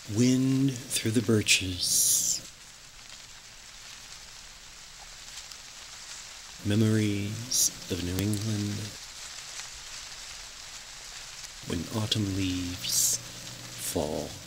Wind through the birches, memories of New England when autumn leaves fall.